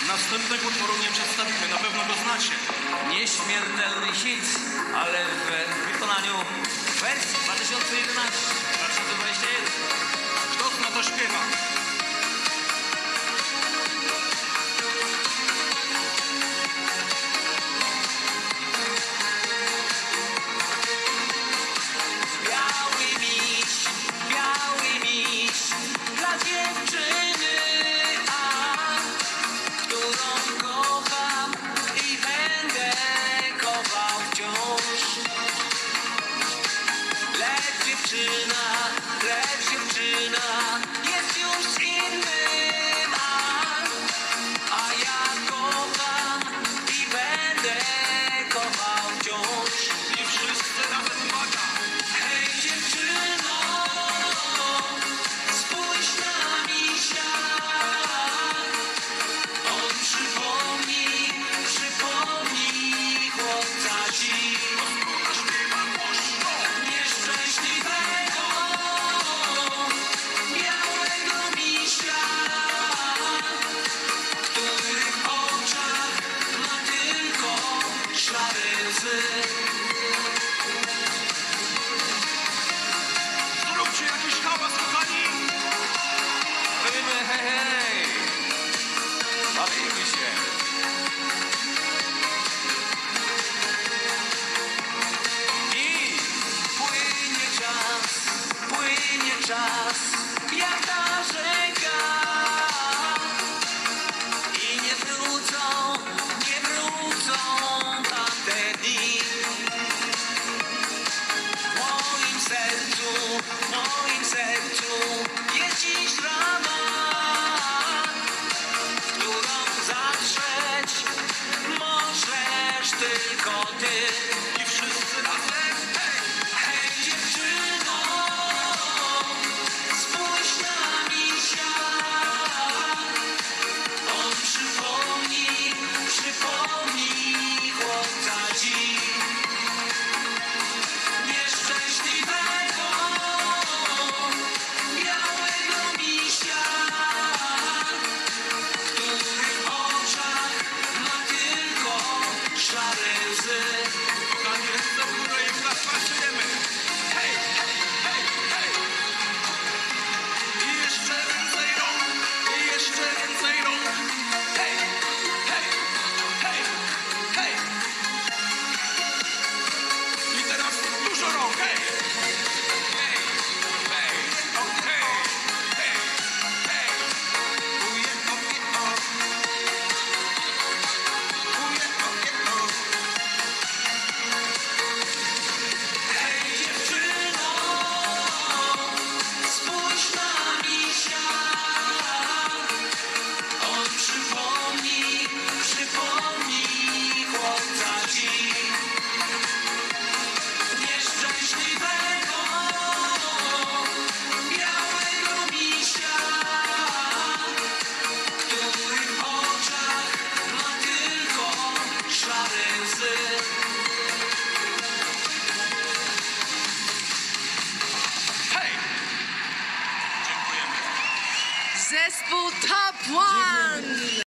Następnego utworu nie przedstawimy, na pewno go znacie. Nieśmiertelny hit, ale w wykonaniu wersji 2011, 2021. Kto zna, to śpiewa. Biały miś dla dziewczyny, którą kocham i będę kochał wciąż. Lecz dziewczyna jest już z innym, a ja kocham i będę kochał wciąż. I wszyscy razem uwaga. Hej dziewczyno, spójrz na misia. On przypomni chłopca ci. Śpiewa głośno. Nieszczęśliwego, białego misia, który w oczach ma tylko szare łzy. Zróbcie jakiś hałas, kochani. Bawimy, hej, hej! Bawimy się! I płynie czas, jak ta rzeka. I nie wrócą tamte dni. W moim sercu jest dziś rana, w którą zatrzeć możesz tylko ty. I wszyscy razem. Hej dziewczyno, spójrz na misia. On przypomni chłopca ci. Nieszczęśliwego, białego misia, który w oczach ma tylko szare łzy. Kochani, ręce w górę i w nas marszujemy. Hej, hej, hej, hej. I jeszcze więcej rąk. I jeszcze więcej rąk. Hej, hej, hej, hej. I teraz dużo rąk. Hej. Hej, hej, okej. Hej, hej. Uje, okie, o. Uje, okie, o. Hej dziewczyno, spójrz na misia. On przypomni chłopca ci. Nieszczęśliwego, białego misia, który w oczach ma tylko szare łzy. Hej! Dziękujemy. Zespół Top One!